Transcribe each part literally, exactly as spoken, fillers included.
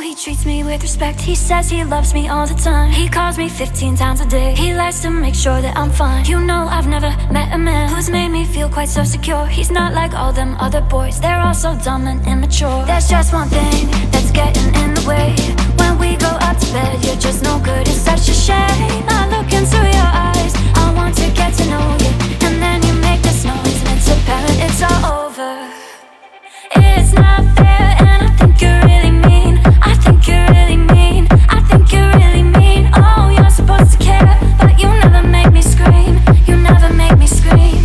he treats me with respect. He says he loves me all the time. He calls me fifteen times a day. He likes to make sure that I'm fine. You know I've never met a man who's made me feel quite so secure. He's not like all them other boys, they're all so dumb and immature. There's just one thing that's getting in the way. When we go up to bed, you're just no good, it's such a shame. I look into your eyes, I want to get to know you, and then you make this noise and it's apparent it's all over. It's not fair and I think you're really mean. I think you're really mean. I think you're really mean. Oh, you're supposed to care, but you never make me scream. You never make me scream.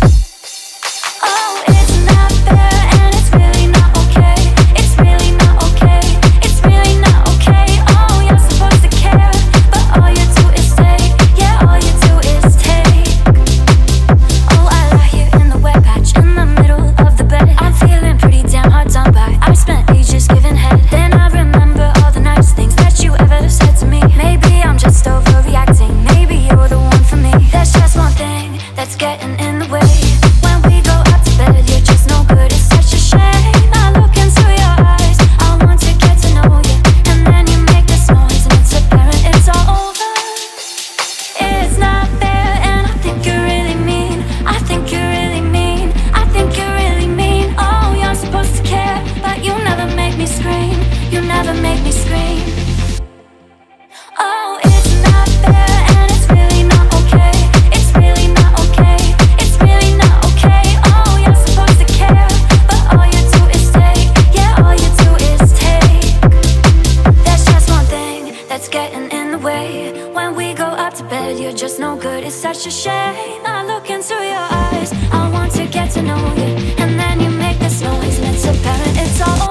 Oh, it's not fair and it's really not okay. It's really not okay. It's really not okay. Oh, you're supposed to care, but all you do is take. Yeah, all you do is take. Oh, I lie here in the wet patch in the middle of the bed. I'm feeling pretty damn hard done by. I spent ages giving head. Then I remember all the nice things that you ever said to me. Maybe I'm just overreacting. Maybe you're the one for me. There's just one thing that's getting in the way. When we go up to bed, you're just no good, it's such a shame. I look into your eyes, I want to get to know you, and then you make this noise and it's apparent it's all over. It's not fair and I think you're really mean. I think you're really mean. I think you're really mean. Oh, you're supposed to care, but you never make me scream. You never make me scream. Oh, it's not fair and it's really not okay. It's really not okay. It's really not okay. Oh, you're supposed to care, but all you do is take. Yeah, all you do is take. There's just one thing that's getting in the way. When we go up to bed, you're just no good, it's such a shame. I look into your eyes, I want to get to know you, and then you make this noise and it's apparent it's all